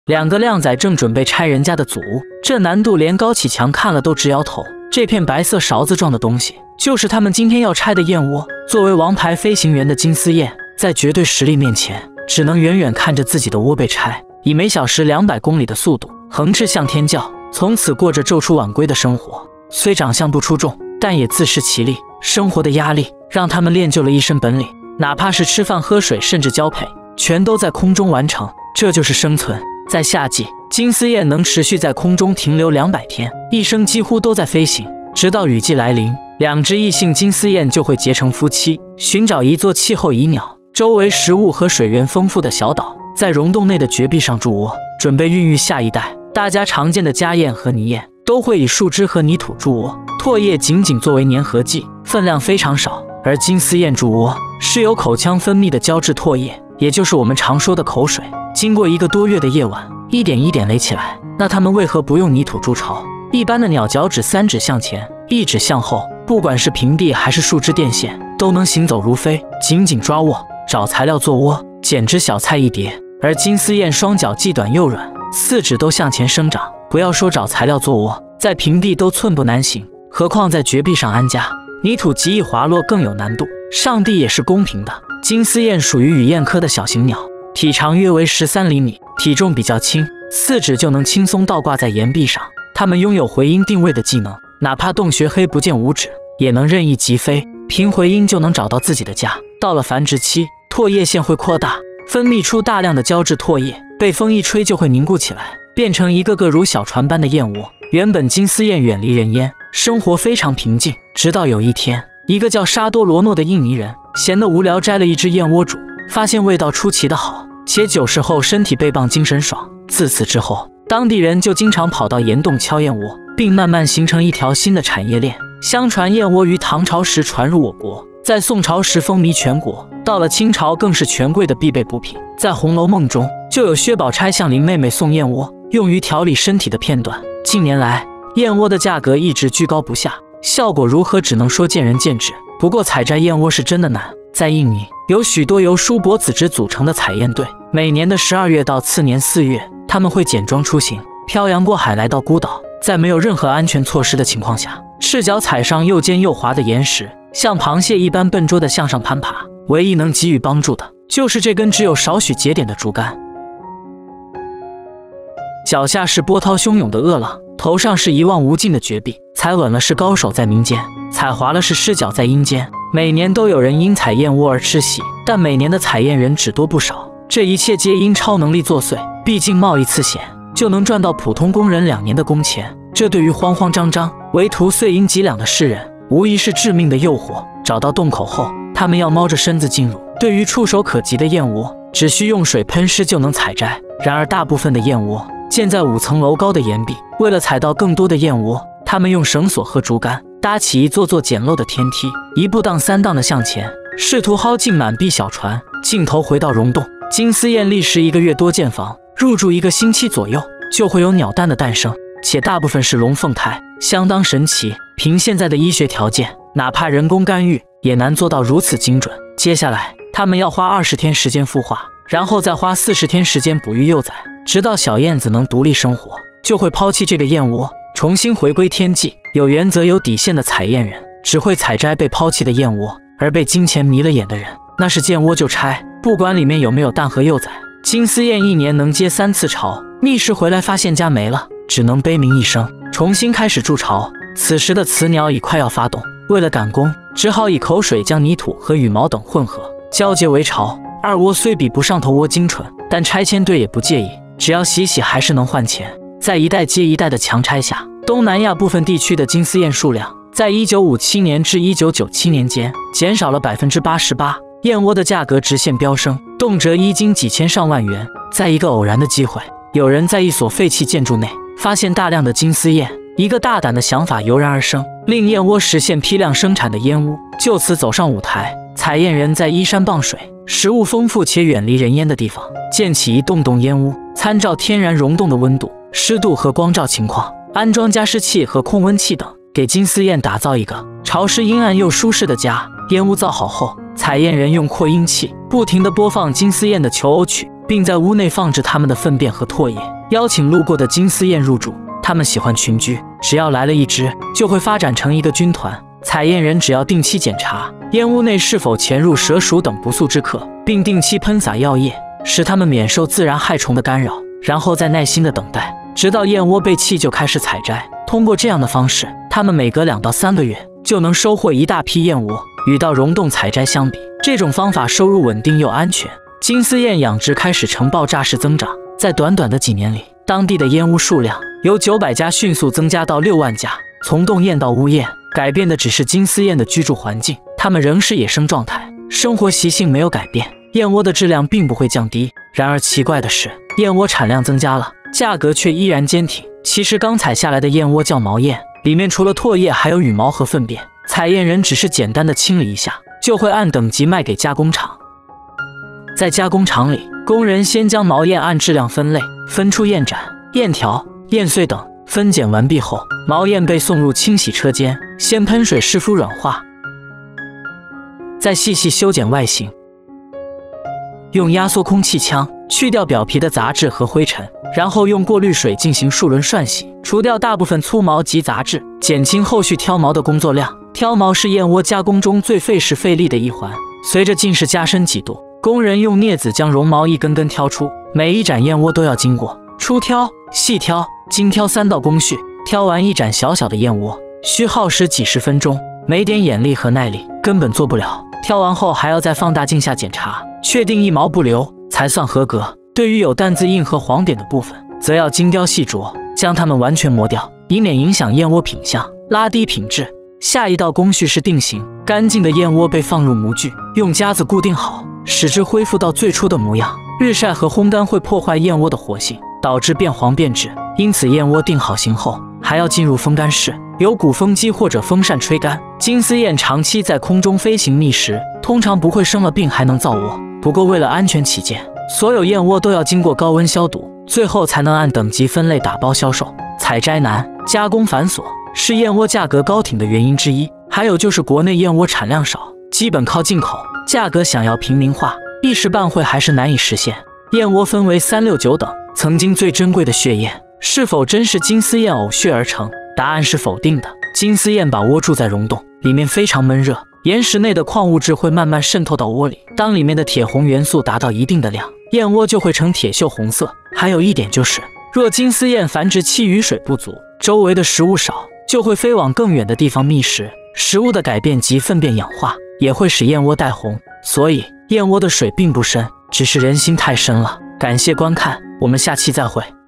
2个靓仔正准备拆人家的祖屋，这难度连高启强看了都直摇头。这片白色勺子状的东西，就是他们今天要拆的燕窝。作为王牌飞行员的金丝燕，在绝对实力面前，只能远远看着自己的窝被拆，以每小时200公里的速度横翅向天叫，从此过着昼出晚归的生活。虽长相不出众，但也自食其力。生活的压力让他们练就了一身本领，哪怕是吃饭喝水甚至交配，全都在空中完成，这就是生存。在夏季，金丝燕能持续在空中停留200天，一生几乎都在飞行，直到雨季来临，2只异性金丝燕就会结成夫妻，寻找一座气候宜鸟、周围食物和水源丰富的小岛，在溶洞内的绝壁上筑窝，准备孕育下一代。大家常见的家燕和泥燕都会以树枝和泥土筑窝，唾液仅仅作为粘合剂，分量非常少。而金丝燕筑窝是由口腔分泌的胶质唾液，也就是我们常说的口水。经过1个多月的夜晚，一点一点垒起来。那它们为何不用泥土筑巢？一般的鸟脚趾3指向前，1指向后，不管是平地还是树枝电线，都能行走如飞，紧紧抓握，找材料做窝，简直小菜一碟。而金丝燕双脚既短又软，4指都向前生长，不要说找材料做窝，在平地都寸步难行，何况在绝壁上安家。泥土极易滑落，更有难度。上帝也是公平的，金丝燕属于雨燕科的小型鸟，体长约为13厘米，体重比较轻，4指就能轻松倒挂在岩壁上。它们拥有回音定位的技能，哪怕洞穴黑不见五指，也能任意疾飞，凭回音就能找到自己的家。到了繁殖期，唾液腺会扩大，分泌出大量的胶质唾液，被风一吹就会凝固起来，变成一个个如小船般的燕窝。原本金丝燕远离人烟，生活非常平静，直到有一天，一个叫沙多罗诺的印尼人闲得无聊摘了一只燕窝煮，发现味道出奇的好，且久食后身体倍棒精神爽。自此之后，当地人就经常跑到岩洞敲燕窝，并慢慢形成一条新的产业链。相传燕窝于唐朝时传入我国，在宋朝时风靡全国，到了清朝更是权贵的必备补品。在《红楼梦》中就有薛宝钗向林妹妹送燕窝，用于调理身体的片段。近年来，燕窝的价格一直居高不下，效果如何只能说见仁见智。不过采摘燕窝是真的难。在印尼，有许多由叔伯子侄组成的采燕队，每年的12月到次年4月，他们会简装出行，漂洋过海来到孤岛，在没有任何安全措施的情况下，赤脚踩上又尖又滑的岩石，像螃蟹一般笨拙地向上攀爬。唯一能给予帮助的就是这根只有少许节点的竹竿。脚下是波涛汹涌的恶浪，头上是一望无尽的绝壁，踩稳了是高手在民间，踩滑了是失脚在阴间。每年都有人因采燕窝而吃喜，但每年的采燕人只多不少，这一切皆因超能力作祟。毕竟冒一次险就能赚到普通工人2年的工钱，这对于慌慌张张为图碎银几两的世人，无疑是致命的诱惑。找到洞口后，他们要猫着身子进入。对于触手可及的燕窝，只需用水喷湿就能采摘。然而大部分的燕窝建在5层楼高的岩壁，为了采到更多的燕窝，他们用绳索和竹竿搭起一座座简陋的天梯，一步当3荡的向前，试图薅进满壁小船，尽头回到溶洞。金丝燕历时1个月多建房，入住1个星期左右，就会有鸟蛋的诞生，且大部分是龙凤胎，相当神奇。凭现在的医学条件，哪怕人工干预也难做到如此精准。接下来，他们要花20天时间孵化，然后再花40天时间哺育幼崽，直到小燕子能独立生活，就会抛弃这个燕窝，重新回归天际。有原则有底线的采燕人只会采摘被抛弃的燕窝，而被金钱迷了眼的人，那是见窝就拆，不管里面有没有蛋和幼崽。金丝燕1年能接3次巢，觅食回来发现家没了，只能悲鸣一声，重新开始筑巢。此时的雌鸟已快要发动，为了赶工，只好以口水将泥土和羽毛等混合，交接为巢。2窝虽比不上头窝精纯，但拆迁队也不介意，只要洗洗还是能换钱。在一代接一代的强拆下，东南亚部分地区的金丝燕数量在1957年至1997年间减少了88%，燕窝的价格直线飙升，动辄1斤几千上万元。在一个偶然的机会，有人在一所废弃建筑内发现大量的金丝燕，一个大胆的想法油然而生，令燕窝实现批量生产的烟雾就此走上舞台。采燕人在依山傍水、食物丰富且远离人烟的地方建起一栋栋烟屋，参照天然溶洞的温度、湿度和光照情况，安装加湿器和控温器等，给金丝燕打造一个潮湿阴暗又舒适的家。烟屋造好后，采燕人用扩音器不停地播放金丝燕的求偶曲， 并在屋内放置它们的粪便和唾液，邀请路过的金丝燕入住。它们喜欢群居，只要来了一只，就会发展成一个军团。采燕人只要定期检查燕屋内是否潜入蛇鼠等不速之客，并定期喷洒药液，使它们免受自然害虫的干扰，然后再耐心的等待，直到燕窝被弃就开始采摘。通过这样的方式，它们每隔2到3个月就能收获一大批燕窝。与到溶洞采摘相比，这种方法收入稳定又安全。金丝燕养殖开始呈爆炸式增长，在短短的几年里，当地的燕屋数量由900家迅速增加到6万家。从洞燕到屋燕，改变的只是金丝燕的居住环境，它们仍是野生状态，生活习性没有改变，燕窝的质量并不会降低。然而奇怪的是，燕窝产量增加了，价格却依然坚挺。其实刚采下来的燕窝叫毛燕，里面除了唾液还有羽毛和粪便，采燕人只是简单的清理一下，就会按等级卖给加工厂。在加工厂里，工人先将毛燕按质量分类，分出燕盏、燕条、燕碎等。分拣完毕后，毛燕被送入清洗车间，先喷水湿敷软化，再细细修剪外形，用压缩空气枪去掉表皮的杂质和灰尘，然后用过滤水进行数轮涮洗，除掉大部分粗毛及杂质，减轻后续挑毛的工作量。挑毛是燕窝加工中最费时费力的一环。随着近视加深几度，工人用镊子将绒毛一根根挑出，每一盏燕窝都要经过初挑、细挑、精挑3道工序。挑完一盏小小的燕窝，需耗时几10分钟，没点眼力和耐力根本做不了。挑完后还要在放大镜下检查，确定1毛不留才算合格。对于有淡字印和黄点的部分，则要精雕细琢，将它们完全磨掉，以免影响燕窝品相，拉低品质。下一道工序是定型，干净的燕窝被放入模具，用夹子固定好，使之恢复到最初的模样。日晒和烘干会破坏燕窝的活性，导致变黄变质，因此燕窝定好型后，还要进入风干室，由鼓风机或者风扇吹干。金丝燕长期在空中飞行觅食，通常不会生了病还能造窝。不过为了安全起见，所有燕窝都要经过高温消毒，最后才能按等级分类打包销售。采摘难，加工繁琐，是燕窝价格高挺的原因之一。还有就是国内燕窝产量少，基本靠进口，价格想要平民化，一时半会还是难以实现。燕窝分为3、6、9等，曾经最珍贵的血燕是否真是金丝燕偶血而成？答案是否定的。金丝燕把窝住在溶洞，里面非常闷热，岩石内的矿物质会慢慢渗透到窝里。当里面的铁红元素达到一定的量，燕窝就会呈铁锈红色。还有一点就是，若金丝燕繁殖期雨水不足，周围的食物少，就会飞往更远的地方觅食。食物的改变及粪便氧化也会使燕窝带红，所以燕窝的水并不深，只是人心太深了。感谢观看，我们下期再会。